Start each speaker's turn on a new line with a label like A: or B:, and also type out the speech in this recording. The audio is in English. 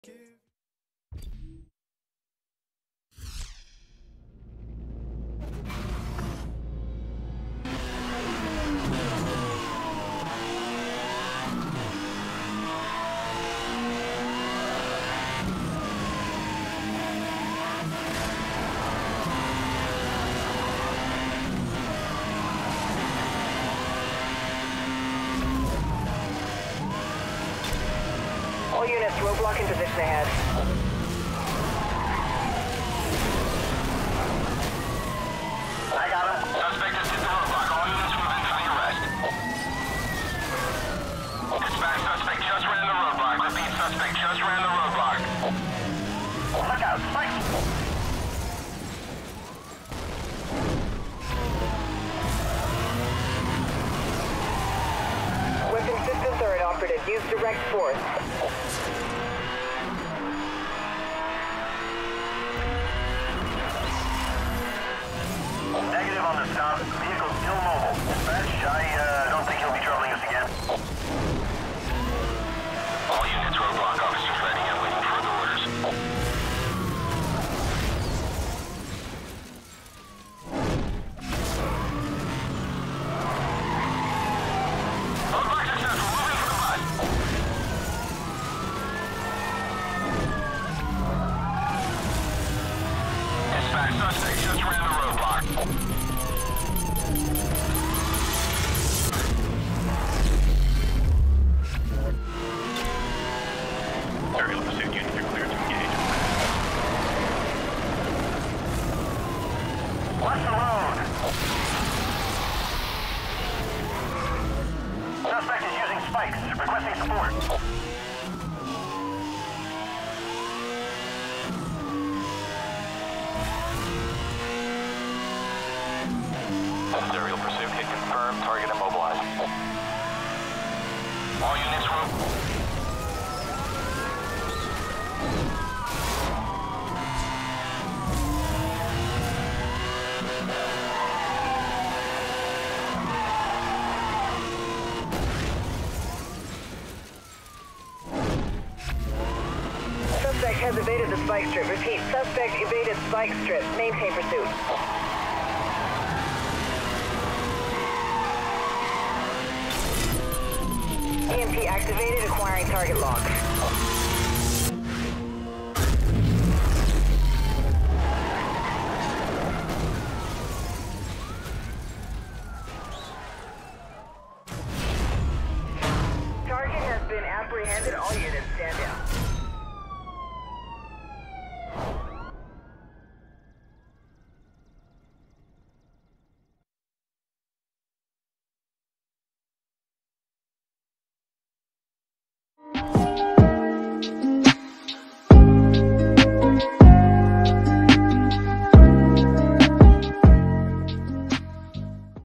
A: All units, roadblock in position ahead.
B: I got him. Suspect has hit the roadblock. All units move in for the arrest. Dispatch, suspect just ran the roadblock. Repeat, suspect just ran the roadblock. Look out, spike!
A: Weapon systems are inoperative. Use direct force.
B: Negative on the stop. Vehicle still mobile. Dispatch, I don't think he'll be troubling us again. All units, roadblock officers ready and waiting for the orders. Roadblock successful. Moving for the bus. Dispatch, suspect just ran the roadblock. Aerial pursuit units are cleared to engage. What's the load? Suspect is using spikes, requesting support. Aerial pursuit hit confirmed, target immobilized. All units route.
A: Suspect has evaded the spike strip. Repeat, suspect evaded spike strip. Maintain pursuit. EMP activated, acquiring target lock. Target has been apprehended. All units stand down. You